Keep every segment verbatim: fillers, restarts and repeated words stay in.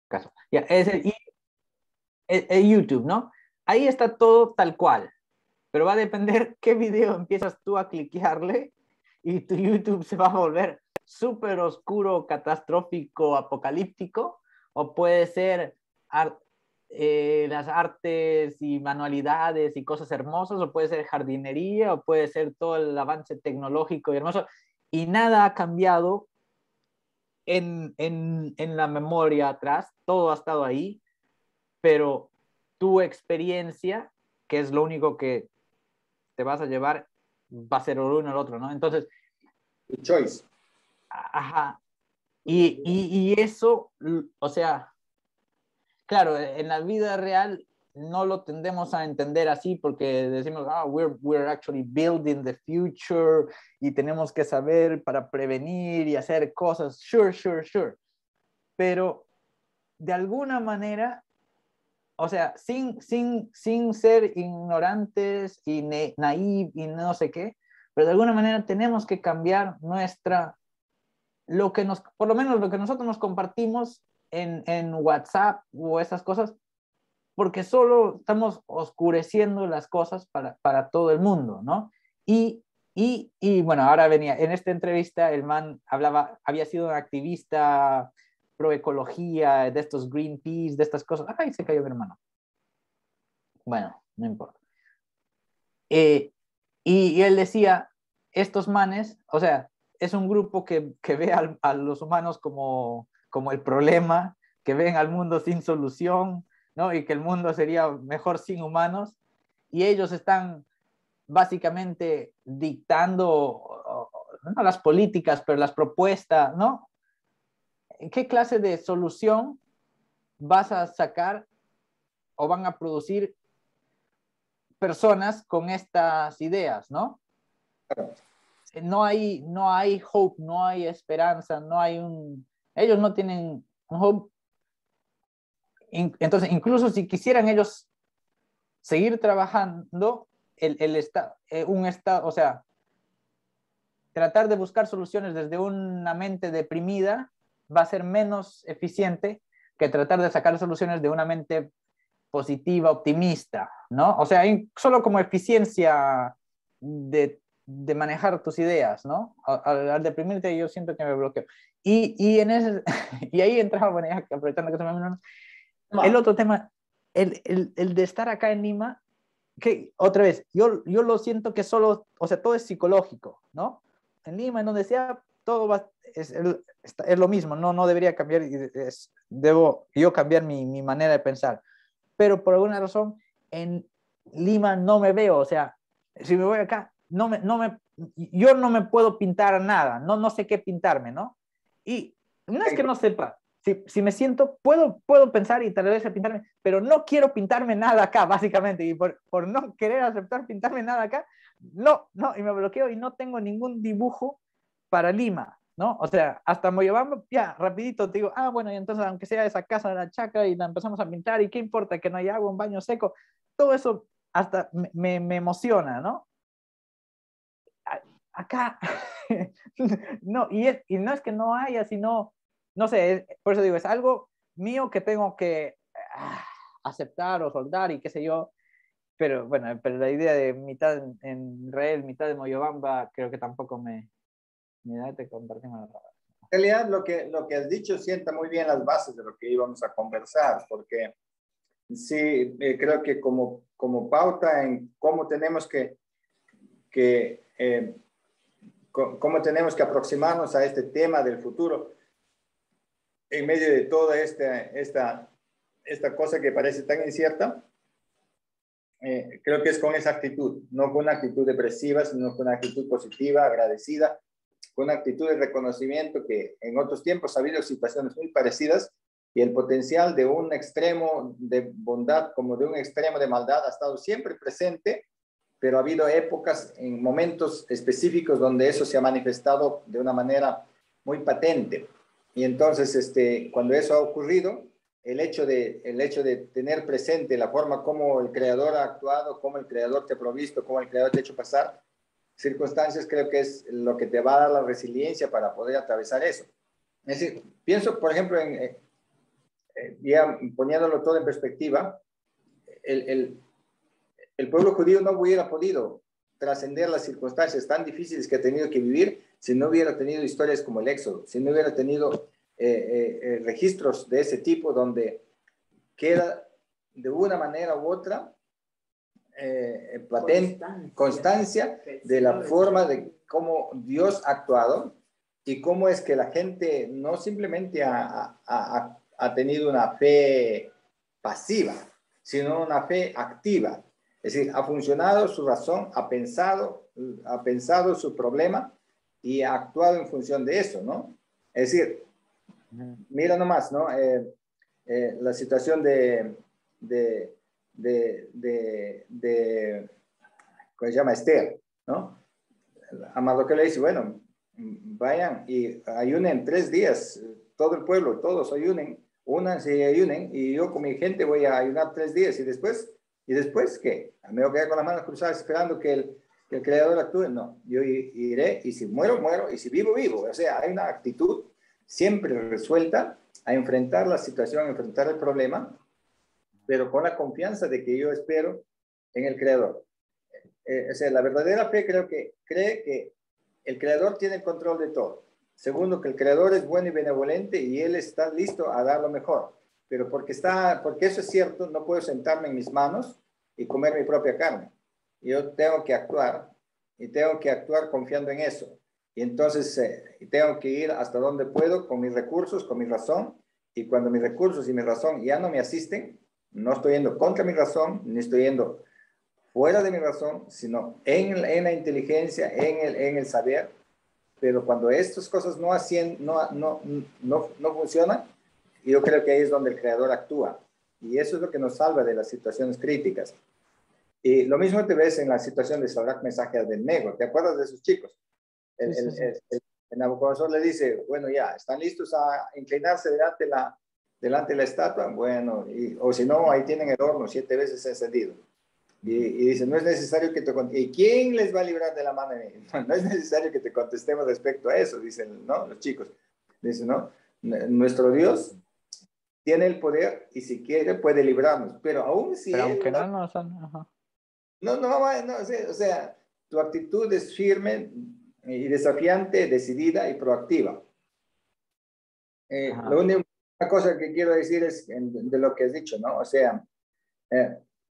caso. Ya, es el, el, el YouTube, ¿no? Ahí está todo tal cual, pero va a depender qué video empiezas tú a cliquearle y tu YouTube se va a volver súper oscuro, catastrófico, apocalíptico, o puede ser art, eh, las artes y manualidades y cosas hermosas, o puede ser jardinería, o puede ser todo el avance tecnológico y hermoso, y nada ha cambiado en, en, en la memoria atrás, todo ha estado ahí, pero tu experiencia, que es lo único que te vas a llevar, va a ser el uno o el otro, ¿no? Entonces, The choice. Ajá. Y, y, y eso, o sea, claro, en la vida real no lo tendemos a entender así porque decimos, ah, we're, we're actually building the future y tenemos que saber para prevenir y hacer cosas, sure, sure, sure. Pero de alguna manera, o sea, sin, sin, sin ser ignorantes y naive y no sé qué, pero de alguna manera tenemos que cambiar nuestra lo que nos, por lo menos lo que nosotros nos compartimos en, en WhatsApp o esas cosas, porque solo estamos oscureciendo las cosas para, para todo el mundo, ¿no? Y, y, y bueno, ahora venía, en esta entrevista el man hablaba, había sido un activista pro ecología, de estos Greenpeace, de estas cosas. Ay, se cayó mi hermano. Bueno, no importa. Eh, y, y él decía, estos manes, o sea, es un grupo que, que ve al, a los humanos como, como el problema, que ven al mundo sin solución, ¿no? Y que el mundo sería mejor sin humanos, y ellos están básicamente dictando, no las políticas, pero las propuestas, ¿no? ¿Qué clase de solución vas a sacar o van a producir personas con estas ideas, ¿no? No hay, no hay hope, no hay esperanza, no hay un... Ellos no tienen un hope. Entonces, incluso si quisieran ellos seguir trabajando, el, el estado, eh, un estado, o sea, tratar de buscar soluciones desde una mente deprimida va a ser menos eficiente que tratar de sacar soluciones de una mente positiva, optimista, ¿no? O sea, solo como eficiencia de, de manejar tus ideas, ¿no? Al, al deprimirte yo siento que me bloqueo. Y, y, en ese, y ahí entraba, bueno, ya aprovechando que se me vino, el otro tema, el, el, el de estar acá en Lima, que otra vez, yo, yo lo siento que solo, o sea, todo es psicológico, ¿no? En Lima, en donde sea, todo va, es, es, es lo mismo, no, no debería cambiar, es, debo yo cambiar mi, mi manera de pensar. Pero por alguna razón en Lima no me veo, o sea, si me voy acá, no me, no me, yo no me puedo pintar nada, no, no sé qué pintarme, ¿no? Y no es que no sepa, si, si me siento, puedo, puedo pensar y tal vez pintarme, pero no quiero pintarme nada acá, básicamente, y por, por no querer aceptar pintarme nada acá, no, no, y me bloqueo y no tengo ningún dibujo para Lima, ¿no? O sea, hasta Moyobamba, ya, rapidito te digo, ah, bueno, y entonces aunque sea esa casa de la chacra y la empezamos a pintar, ¿y qué importa? Que no haya agua, un baño seco, todo eso hasta me, me, me emociona, ¿no? Acá, no, y, es, y no es que no haya, sino, no sé, es, por eso digo, es algo mío que tengo que ah, aceptar o soldar y qué sé yo, pero bueno, pero la idea de mitad en, en Israel, mitad de Moyobamba, creo que tampoco me, me da de compartimos la En realidad, lo que, lo que has dicho sienta muy bien las bases de lo que íbamos a conversar, porque sí, eh, creo que como, como pauta en cómo tenemos que, que eh, cómo tenemos que aproximarnos a este tema del futuro en medio de toda esta, esta, esta cosa que parece tan incierta, eh, creo que es con esa actitud, no con una actitud depresiva, sino con una actitud positiva, agradecida, con una actitud de reconocimiento que en otros tiempos ha habido situaciones muy parecidas y el potencial de un extremo de bondad como de un extremo de maldad ha estado siempre presente, pero ha habido épocas en momentos específicos donde eso se ha manifestado de una manera muy patente. Y entonces, este, cuando eso ha ocurrido, el hecho, de, el hecho de tener presente la forma como el creador ha actuado, cómo el creador te ha provisto, cómo el creador te ha hecho pasar circunstancias, creo que es lo que te va a dar la resiliencia para poder atravesar eso. Es decir, pienso, por ejemplo, en, eh, ya poniéndolo todo en perspectiva, el, el, el pueblo judío no hubiera podido trascender las circunstancias tan difíciles que ha tenido que vivir si no hubiera tenido historias como el Éxodo, si no hubiera tenido eh, eh, eh, registros de ese tipo donde queda de una manera u otra eh, patente, constancia, constancia de la forma de cómo Dios ha actuado y cómo es que la gente no simplemente ha, ha, ha, ha tenido una fe pasiva, sino una fe activa. Es decir, ha funcionado su razón, ha pensado, ha pensado su problema y ha actuado en función de eso, ¿no? Es decir, mira nomás, ¿no? Eh, eh, la situación de, de, de, de, de, ¿cómo se llama? Esther, ¿no? A Mardoqueo le dice, bueno, vayan y ayunen tres días, todo el pueblo, todos ayunen, únanse y ayunen, y yo con mi gente voy a ayunar tres días, y después, ¿y después qué? ¿Me voy a quedar con las manos cruzadas esperando que el, que el Creador actúe? No, yo iré, y si muero, muero, y si vivo, vivo. O sea, hay una actitud siempre resuelta a enfrentar la situación, a enfrentar el problema, pero con la confianza de que yo espero en el Creador. Eh, o sea, la verdadera fe creo que cree que el Creador tiene el control de todo. Segundo, que el Creador es bueno y benevolente y Él está listo a dar lo mejor. Pero porque, está, porque eso es cierto, no puedo sentarme en mis manos y comer mi propia carne. Yo tengo que actuar y tengo que actuar confiando en eso. Y entonces eh, tengo que ir hasta donde puedo con mis recursos, con mi razón. Y cuando mis recursos y mi razón ya no me asisten, no estoy yendo contra mi razón, ni estoy yendo fuera de mi razón, sino en, en la inteligencia, en el, en el saber. Pero cuando estas cosas no, hacen, no, no, no, no funcionan, yo creo que ahí es donde el Creador actúa. Y eso es lo que nos salva de las situaciones críticas. Y lo mismo te ves en la situación de Sadrach, Mesach y Abednego. ¿Te acuerdas de esos chicos? El, sí, sí, sí. El, el, el Nabucodonosor le dice, bueno, ya, ¿están listos a inclinarse delante de la, delante de la estatua? Bueno, y, o si no, ahí tienen el horno siete veces encendido. Y, y dice, no es necesario que te contestemos. ¿Y quién les va a librar de la mano? No, no es necesario que te contestemos respecto a eso, dicen, ¿no? Los chicos. Dicen, ¿no? Nuestro Dios tiene el poder y si quiere puede librarnos. Pero aún si pero él... aunque no, no, no, no, no, no, no, o sea, tu actitud es firme y desafiante, decidida y proactiva. Eh, la única cosa que quiero decir es de lo que has dicho, ¿no? O sea, eh,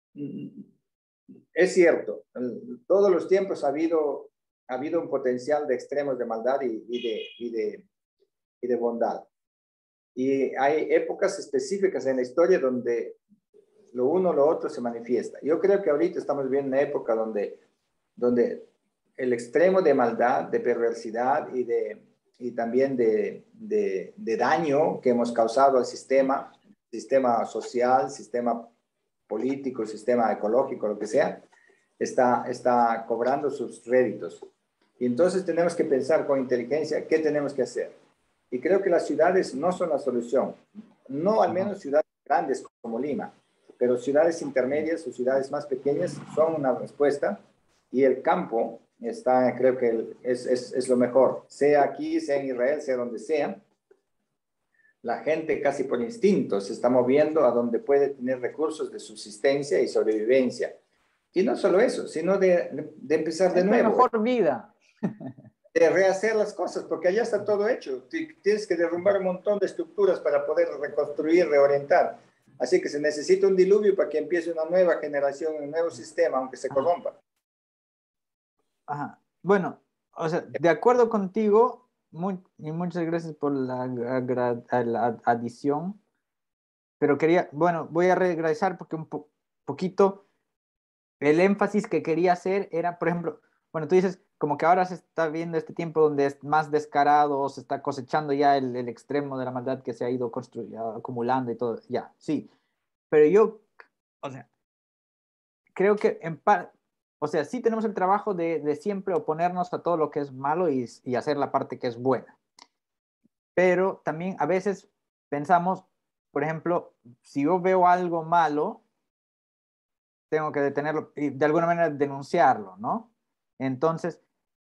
es cierto, todos los tiempos ha habido, ha habido un potencial de extremos de maldad y, y, de, y, de, y de bondad. Y hay épocas específicas en la historia donde lo uno o lo otro se manifiesta. Yo creo que ahorita estamos viviendo una época donde, donde el extremo de maldad, de perversidad y, de, y también de, de, de daño que hemos causado al sistema, sistema social, sistema político, sistema ecológico, lo que sea, está, está cobrando sus réditos. Y entonces tenemos que pensar con inteligencia qué tenemos que hacer. Y creo que las ciudades no son la solución. No al menos ciudades grandes como Lima, pero ciudades intermedias o ciudades más pequeñas son una respuesta. Y el campo está, creo que es, es, es lo mejor. Sea aquí, sea en Israel, sea donde sea. La gente casi por instinto se está moviendo a donde puede tener recursos de subsistencia y sobrevivencia. Y no solo eso, sino de, de empezar de es nuevo. Es mejor vida. De rehacer las cosas, porque allá está todo hecho. Tienes que derrumbar un montón de estructuras para poder reconstruir, reorientar. Así que se necesita un diluvio para que empiece una nueva generación, un nuevo sistema, aunque se corrompa. Ajá. Bueno, o sea, de acuerdo contigo, muy, y muchas gracias por la, la adición, pero quería, bueno, voy a regresar porque un po poquito el énfasis que quería hacer era, por ejemplo, bueno, tú dices como que ahora se está viendo este tiempo donde es más descarado, se está cosechando ya el, el extremo de la maldad que se ha ido acumulando y todo, ya, sí, pero yo, o sea, creo que en parte, o sea, sí tenemos el trabajo de, de siempre oponernos a todo lo que es malo y, y hacer la parte que es buena. Pero también a veces pensamos, por ejemplo, si yo veo algo malo, tengo que detenerlo y de alguna manera denunciarlo, ¿no? Entonces,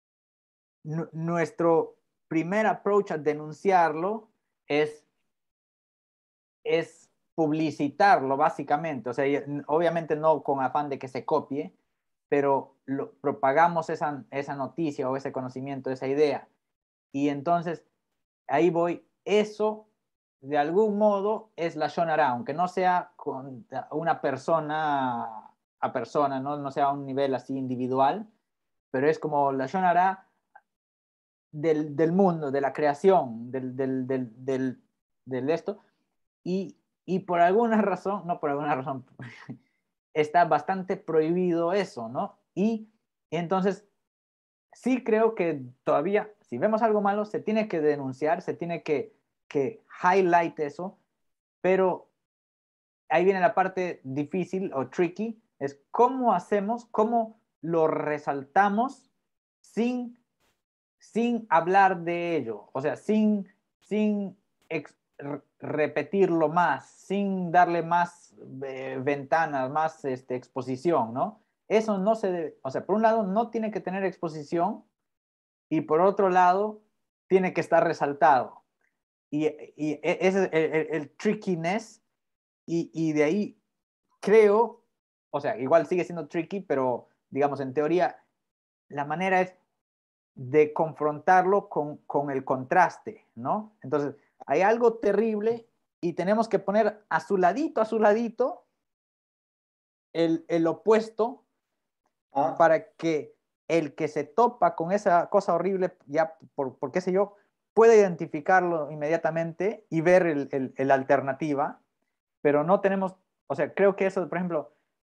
nuestro primer approach a denunciarlo es, es publicitarlo básicamente, o sea, obviamente no con afán de que se copie, pero lo, propagamos esa, esa noticia o ese conocimiento, esa idea. Y entonces, ahí voy, eso de algún modo es la Lashon Hara, aunque no sea con una persona a persona, ¿no? No sea a un nivel así individual, pero es como la Lashon Hara del, del mundo, de la creación, del, del, del, del, del esto, y, y por alguna razón, no por alguna razón, está bastante prohibido eso, ¿no? Y entonces, sí creo que todavía, si vemos algo malo, se tiene que denunciar, se tiene que, que highlight eso, pero ahí viene la parte difícil o tricky, es cómo hacemos, cómo lo resaltamos sin, sin hablar de ello, o sea, sin, sin ex, repetirlo más, sin darle más eh, ventanas, más este, exposición, ¿no? Eso no se debe, o sea, por un lado no tiene que tener exposición y por otro lado tiene que estar resaltado. Y, y ese es el, el, el trickiness y, y de ahí creo, o sea, igual sigue siendo tricky, pero digamos en teoría la manera es de confrontarlo con, con el contraste, ¿no? Entonces, hay algo terrible y tenemos que poner a su ladito, a su ladito, el, el opuesto Ah, para que el que se topa con esa cosa horrible, ya por, por qué sé yo, pueda identificarlo inmediatamente y ver el, el, el alternativa, pero no tenemos, o sea, creo que eso, por ejemplo,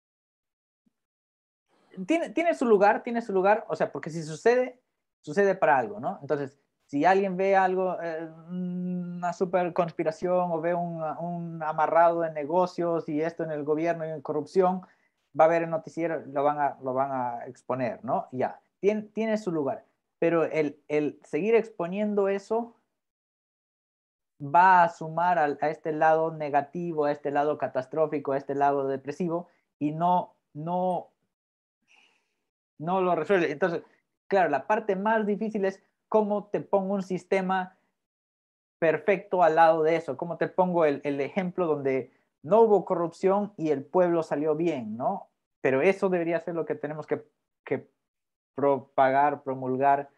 tiene, tiene su lugar, tiene su lugar, o sea, porque si sucede, sucede para algo, ¿no? Entonces, si alguien ve algo, eh, una super conspiración o ve un, un, amarrado de negocios y esto en el gobierno y en corrupción, va a ver el noticiero, lo van a, lo van a exponer, ¿no? Ya, tiene, tiene su lugar. Pero el, el seguir exponiendo eso va a sumar a, a este lado negativo, a este lado catastrófico, a este lado depresivo y no, no no lo resuelve. Entonces, claro, la parte más difícil es cómo te pongo un sistema perfecto al lado de eso, cómo te pongo el, el ejemplo donde no hubo corrupción y el pueblo salió bien, ¿no? Pero eso debería ser lo que tenemos que, que propagar, promulgar,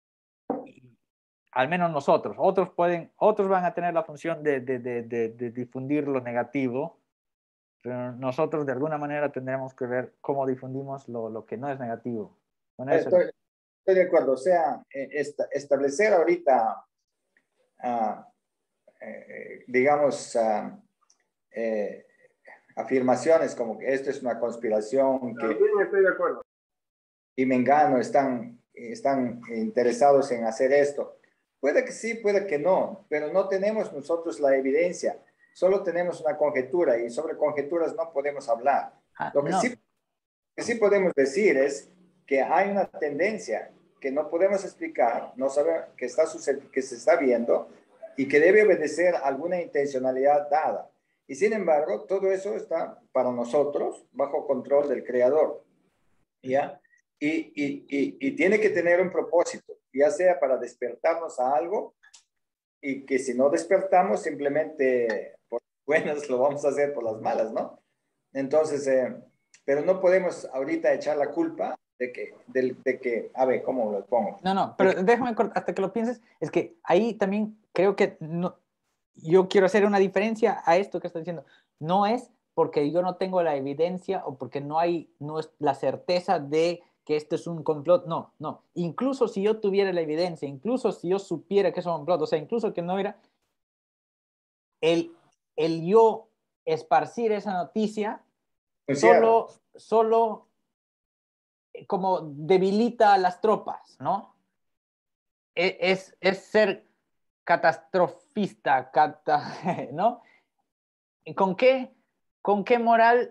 al menos nosotros. Otros pueden, otros van a tener la función de, de, de, de, de difundir lo negativo, pero nosotros de alguna manera tendremos que ver cómo difundimos lo, lo que no es negativo. Bueno, eso estoy, estoy de acuerdo. O sea, eh, esta, establecer ahorita, uh, eh, digamos, uh, eh, afirmaciones como que esto es una conspiración, que también estoy de acuerdo. y Mengano están, están interesados en hacer esto. Puede que sí, puede que no, pero no tenemos nosotros la evidencia, solo tenemos una conjetura y sobre conjeturas no podemos hablar. ah, Lo que, no. sí, que sí podemos decir es que hay una tendencia que no podemos explicar, no sabe que, está que se está viendo y que debe obedecer a alguna intencionalidad dada. Y sin embargo, todo eso está para nosotros bajo control del creador. ¿Ya? Y, y, y, y tiene que tener un propósito, ya sea para despertarnos a algo y que si no despertamos simplemente por buenas lo vamos a hacer por las malas, ¿no? Entonces, eh, pero no podemos ahorita echar la culpa de que, de, de que a ver, ¿cómo lo pongo? No, no, De pero que, déjame hasta que lo pienses. Es que ahí también creo que no, yo quiero hacer una diferencia a esto que estoy diciendo. No es porque yo no tengo la evidencia o porque no hay no es la certeza de que esto es un complot. No, no. Incluso si yo tuviera la evidencia, incluso si yo supiera que es un complot, o sea, incluso que no era el, el yo esparcir esa noticia, anunciar. solo, solo como debilita a las tropas, ¿no? Es, es ser catastrofista, cata, ¿no? ¿Con qué, ¿Con qué moral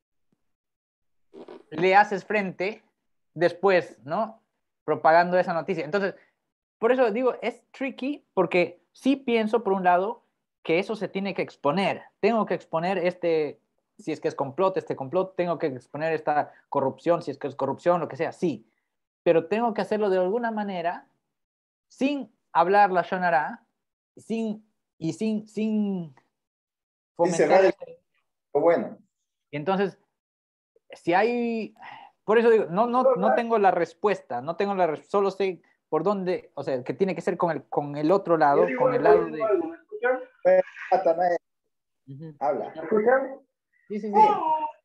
le haces frente después, ¿no? Propagando esa noticia. Entonces, por eso digo, es tricky porque sí pienso, por un lado, que eso se tiene que exponer. Tengo que exponer este, si es que es complot, este complot, tengo que exponer esta corrupción, si es que es corrupción, lo que sea, sí. Pero tengo que hacerlo de alguna manera sin hablar la Shonara, sin, y sin, sin fomentar sí, ese- bueno. Y entonces, si hay, por eso digo, no, no, no tengo la respuesta, no tengo la res- solo sé por dónde, o sea, que tiene que ser con el, con el otro Yo lado, digo con el algo, yo lado digo de... algo, ¿me escuchan? Eh, Natanael, Ujú. habla. ¿Me escuchan? Sí, sí, Sí, sí.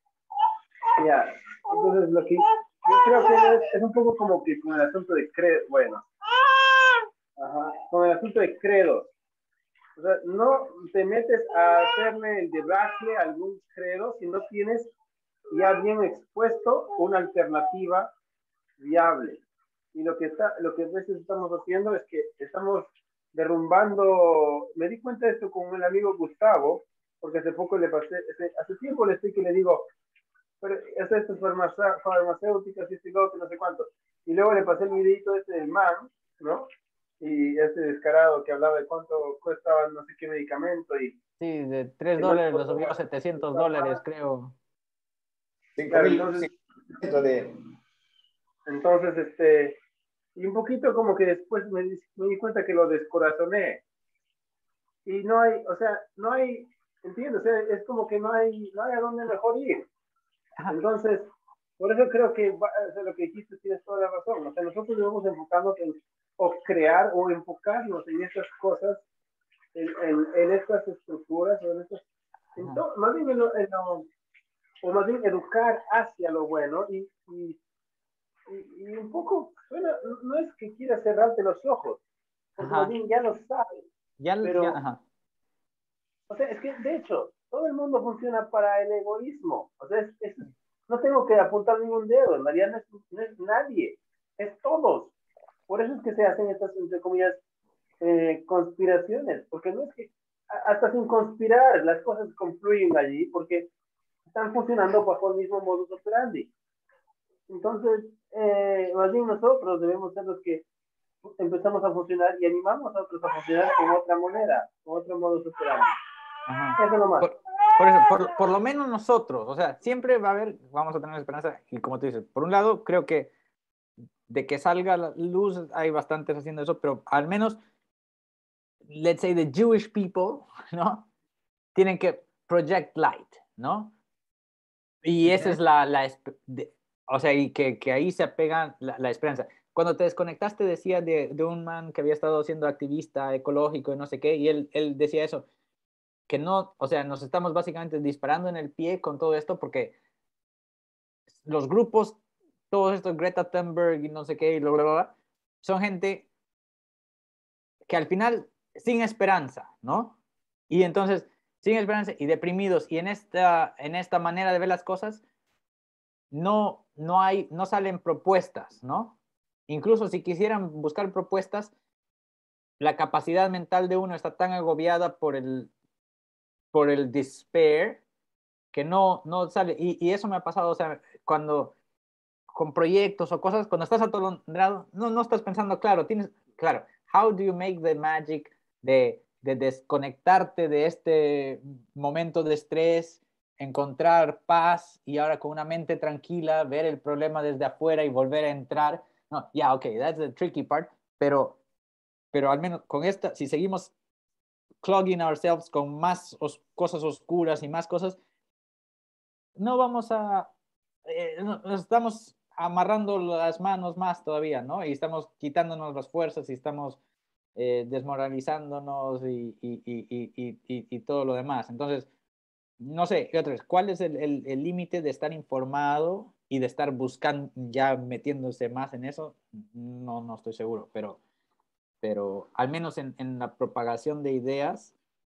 Ya, entonces lo que yo creo que es, es un poco como que con el asunto de credo, bueno, ajá, con el asunto de credo. O sea, no te metes a hacerle el debacle a algún credo si no tienes ya bien expuesto una alternativa viable. Y lo que, está, lo que a veces estamos haciendo es que estamos derrumbando, me di cuenta de esto con el amigo Gustavo, porque hace poco le pasé, hace, hace tiempo le estoy que le digo, pero es estas farmacéuticas y este otro, no sé cuánto. Y luego le pasé el videito este del man, ¿no? Y este descarado que hablaba de cuánto cuestaba no sé qué medicamento y Sí, de tres que no le dólares lo costó subió a setecientos dólares, creo. cinco claro, mil entonces, de... entonces, este, y un poquito como que después me, di- me di cuenta que lo descorazoné. Y no hay, o sea, no hay, entiendo, o sea, es como que no hay, no hay a dónde mejor ir. Ajá. Entonces, por eso creo que va- o sea, lo que dijiste tienes toda la razón. O sea, nosotros debemos enfocarnos en o crear o enfocarnos en estas cosas, en, en, en estas estructuras, o en estas, en to, más bien en lo, en lo, o más bien educar hacia lo bueno y, y, y, y un poco, bueno, no es que quiera cerrarte los ojos, porque más Ajá. bien ya lo sabes, Ya, ya, pero, ajá. o sea, es que de hecho, todo el mundo funciona para el egoísmo. O sea, es, es, no tengo que apuntar ningún dedo, en realidad no es, no es nadie, es todos. Por eso es que se hacen estas, entre comillas, eh, conspiraciones, porque no es que hasta sin conspirar las cosas confluyen allí, porque están funcionando bajo el mismo modus operandi. Entonces, eh, más bien nosotros debemos ser los que empezamos a funcionar y animamos a otros a funcionar con otra moneda, con otro modus operandi. Ajá. Eso nomás. Por, por eso, por, por lo menos nosotros, o sea, siempre va a haber, vamos a tener esperanza, y como tú dices, por un lado, creo que de que salga la luz, hay bastantes haciendo eso, pero al menos, let's say, the Jewish people, ¿no? Tienen que project light, ¿no? Y esa es la, la de, o sea, y que, que ahí se apega la, la, esperanza. Cuando te desconectaste decía de, de un man que había estado siendo activista ecológico y no sé qué, y él, él decía eso, que no, o sea, nos estamos básicamente disparando en el pie con todo esto porque los grupos, todos estos Greta Thunberg y no sé qué, y bla, bla, bla, son gente que al final sin esperanza, ¿no? Y entonces, sin esperanza y deprimidos, y en esta, en esta manera de ver las cosas, no, no, hay, no salen propuestas, ¿no? Incluso si quisieran buscar propuestas, la capacidad mental de uno está tan agobiada por el, por el despair que no, no sale. Y, y eso me ha pasado, o sea, cuando con proyectos o cosas, cuando estás atolondrado, no, no estás pensando, claro, tienes, claro, how do you make the magic de, de desconectarte de este momento de estrés, encontrar paz y ahora con una mente tranquila, ver el problema desde afuera y volver a entrar? No, ya, yeah, ok, that's the tricky part, pero, pero al menos con esta, si seguimos clogging ourselves con más os cosas oscuras y más cosas, no vamos a, eh, nos estamos amarrando las manos más todavía, ¿no? Y estamos quitándonos las fuerzas y estamos eh, desmoralizándonos y, y, y, y, y todo lo demás. Entonces, no sé, otra vez, ¿cuál es el límite de estar informado y de estar buscando, ya metiéndose más en eso? No, no estoy seguro, pero, pero al menos en, en la propagación de ideas.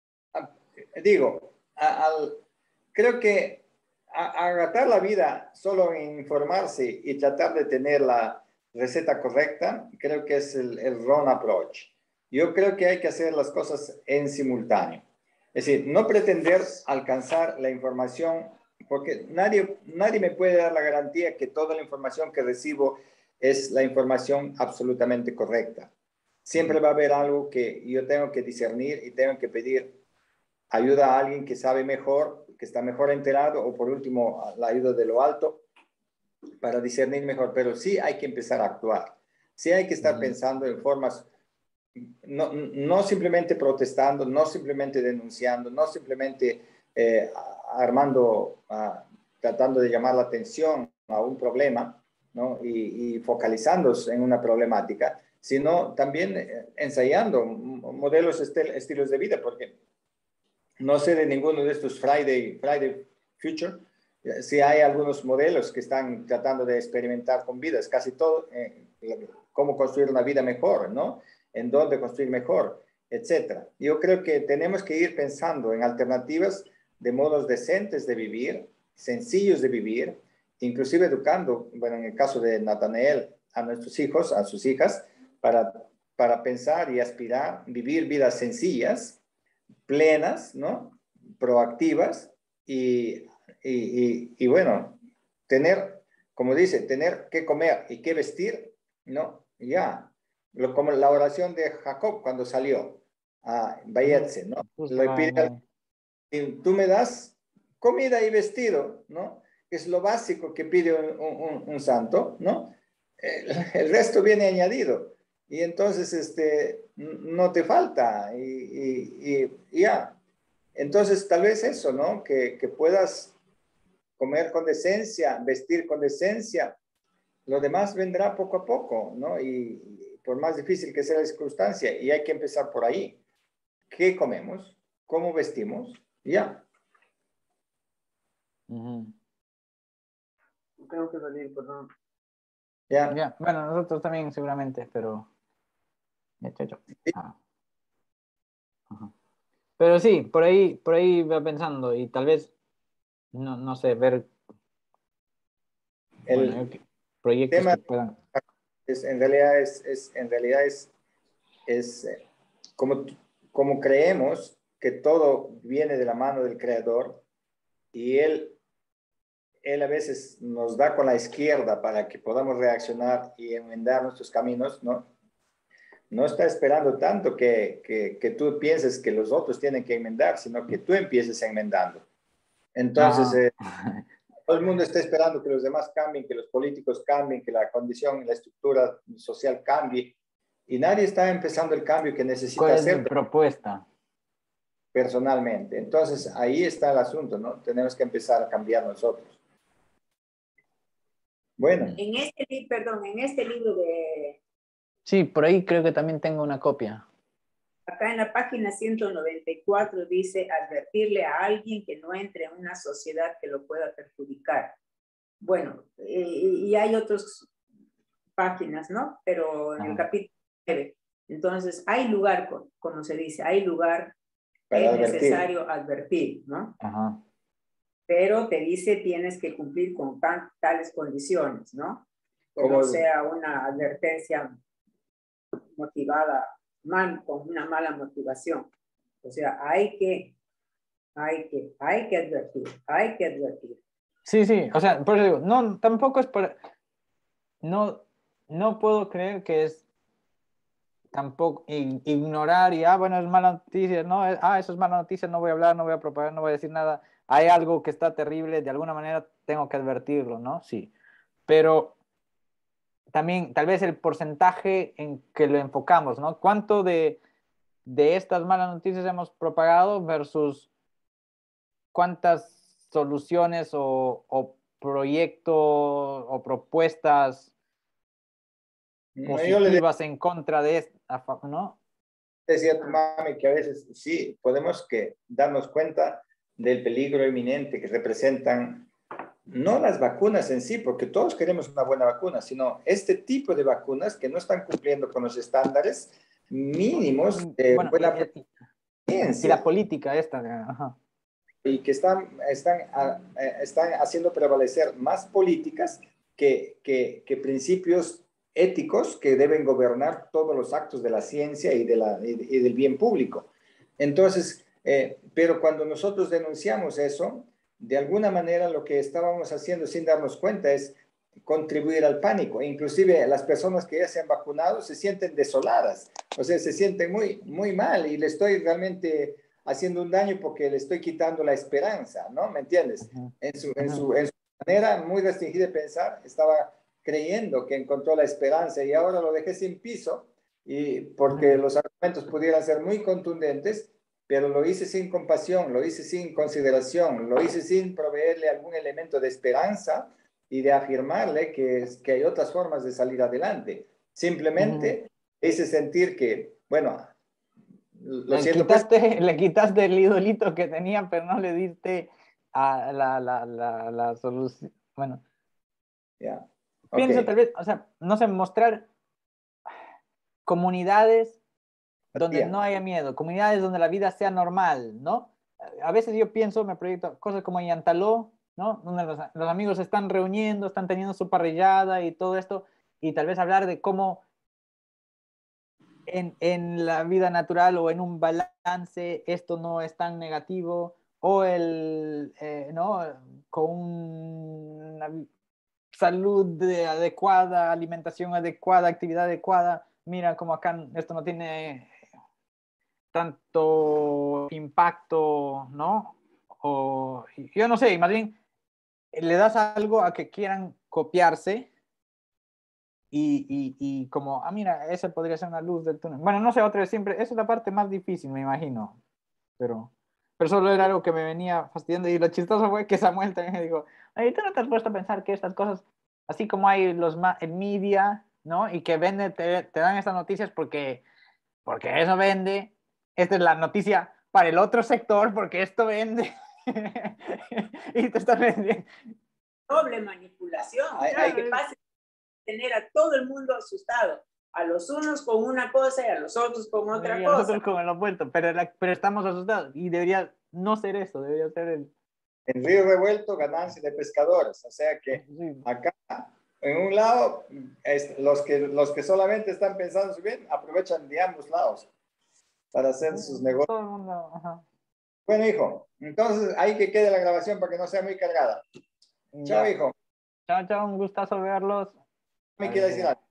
Digo, a, al, creo que agatar la vida solo en informarse y tratar de tener la receta correcta, creo que es el, el wrong approach. Yo creo que hay que hacer las cosas en simultáneo. Es decir, no pretender alcanzar la información, porque nadie, nadie me puede dar la garantía que toda la información que recibo es la información absolutamente correcta. Siempre va a haber algo que yo tengo que discernir y tengo que pedir ayuda a alguien que sabe mejor, que está mejor enterado, o por último, la ayuda de lo alto para discernir mejor. Pero sí hay que empezar a actuar. Sí hay que estar uh-huh. pensando en formas, no, no simplemente protestando, no simplemente denunciando, no simplemente eh, armando, uh, tratando de llamar la atención a un problema, ¿no? y, y focalizándose en una problemática, sino también eh, ensayando modelos, estil, estilos de vida, porque no sé de ninguno de estos Friday, Friday Future, si hay algunos modelos que están tratando de experimentar con vidas, casi todo, eh, cómo construir una vida mejor, ¿no? En dónde construir mejor, etcétera. Yo creo que tenemos que ir pensando en alternativas de modos decentes de vivir, sencillos de vivir, inclusive educando, bueno, en el caso de Nathanael, a nuestros hijos, a sus hijas, para, para pensar y aspirar, vivir vidas sencillas, plenas, ¿no? Proactivas y, y, y, y bueno, tener, como dice, tener que comer y que vestir, ¿no? Ya, Lo, como la oración de Jacob cuando salió a Bayetze, ¿no? Le pide, tú me das comida y vestido, ¿no? Es lo básico que pide un, un, un santo, ¿no? El, el resto viene añadido. Y entonces este, no te falta. Y, y, y, y ya. Entonces, tal vez eso, ¿no? Que, que puedas comer con decencia, vestir con decencia. Lo demás vendrá poco a poco, ¿no? Y, y por más difícil que sea la circunstancia, y hay que empezar por ahí. ¿Qué comemos? ¿Cómo vestimos? Ya. Uh-huh. Tengo que salir, perdón. Ya. Yeah. Bueno, nosotros también seguramente, pero... Ah. Uh-huh. Pero sí, por ahí, por ahí va pensando y tal vez, no, no sé, ver el bueno, proyectos tema que puedan... Es, en realidad es, es, en realidad es, es eh, como, como creemos que todo viene de la mano del Creador y Él, él a veces nos da con la izquierda para que podamos reaccionar y enmendar nuestros caminos, ¿no? No está esperando tanto que, que, que tú pienses que los otros tienen que enmendar, sino que tú empieces enmendando. Entonces, eh, todo el mundo está esperando que los demás cambien, que los políticos cambien, que la condición y la estructura social cambie. Y nadie está empezando el cambio que necesita ¿Cuál es hacer mi propuesta? Personalmente. Entonces, ahí está el asunto, ¿no? Tenemos que empezar a cambiar nosotros. Bueno. En este, perdón, en este libro de... Sí, por ahí creo que también tengo una copia. Acá en la página ciento noventa y cuatro dice advertirle a alguien que no entre en una sociedad que lo pueda perjudicar. Bueno, eh, y hay otras páginas, ¿no? Pero en Ajá. el capítulo nueve. Entonces, hay lugar, como se dice, hay lugar, Para es advertir. necesario advertir, ¿no? Ajá. Pero te dice tienes que cumplir con tan, tales condiciones, ¿no? Que no sea una advertencia motivada mal, con una mala motivación. O sea, hay que, hay que, hay que advertir, hay que advertir. Sí, sí, o sea, por eso digo, no, tampoco es para, no, no puedo creer que es tampoco ignorar y, ah, bueno, es mala noticia, no, ah, eso es mala noticia, no voy a hablar, no voy a propagar, no voy a decir nada, hay algo que está terrible, de alguna manera tengo que advertirlo, ¿no? Sí, pero también tal vez el porcentaje en que lo enfocamos, ¿no? ¿Cuánto de, de estas malas noticias hemos propagado versus cuántas soluciones o, o proyectos o propuestas positivas en contra de esta, ¿no? Decía tu mami que a veces sí podemos que darnos cuenta del peligro inminente que representan no las vacunas en sí, porque todos queremos una buena vacuna, sino este tipo de vacunas que no están cumpliendo con los estándares mínimos de bueno, buena y, y, y la política esta. Ajá. Y que están, están, están haciendo prevalecer más políticas que, que, que principios éticos que deben gobernar todos los actos de la ciencia y, de la, y, y del bien público. Entonces, eh, pero cuando nosotros denunciamos eso, de alguna manera lo que estábamos haciendo sin darnos cuenta es contribuir al pánico. Inclusive las personas que ya se han vacunado se sienten desoladas, o sea, se sienten muy, muy mal y le estoy realmente haciendo un daño porque le estoy quitando la esperanza, ¿no? ¿Me entiendes? Uh-huh. En su, en su, en su manera muy restringida de pensar, estaba creyendo que encontró la esperanza y ahora lo dejé sin piso y porque uh-huh. los argumentos pudieran ser muy contundentes, pero lo hice sin compasión, lo hice sin consideración, lo hice sin proveerle algún elemento de esperanza y de afirmarle que, que hay otras formas de salir adelante. Simplemente uh-huh. hice sentir que, bueno, lo le siento, quitaste, pues, le quitaste el idolito que tenía, pero no le diste a la, la, la, la solución. Bueno, yeah. pienso Okay. tal vez, o sea, no sé, mostrar comunidades donde yeah. no haya miedo, comunidades donde la vida sea normal, ¿no? A veces yo pienso, me proyecto cosas como Yantaló, ¿no? Donde los, los amigos se están reuniendo, están teniendo su parrillada y todo esto, y tal vez hablar de cómo en, en la vida natural o en un balance esto no es tan negativo, o el, eh, ¿no? Con una salud adecuada, alimentación adecuada, actividad adecuada, mira como acá esto no tiene tanto impacto, ¿no? O yo no sé, más bien le das algo a que quieran copiarse y, y, y como, ah, mira, esa podría ser una luz del túnel. Bueno, no sé, otra vez siempre, esa es la parte más difícil, me imagino, pero, pero solo era algo que me venía fastidiando y lo chistoso fue que Samuel también me dijo, ay, ¿tú no te has puesto a pensar que estas cosas, así como hay los el media, ¿no? Y que vende, te, te dan estas noticias porque, porque eso vende. Esta es la noticia para el otro sector porque esto vende. Y te están vendiendo. Doble manipulación. Hay, hay que pase tener a todo el mundo asustado. A los unos con una cosa y a los otros con otra y cosa. A nosotros con el opuesto, pero, la, pero estamos asustados. Y debería no ser eso, debería ser el... En río revuelto, ganancia de pescadores. O sea que sí. Acá, en un lado, es, los, que, los que solamente están pensando su bien, aprovechan de ambos lados para hacer sí, sus negocios. Todo el mundo, ajá. Bueno, hijo, entonces ahí que quede la grabación para que no sea muy cargada. Ya. Chao, hijo. Chao, chao, un gustazo verlos. Me quiere decir algo.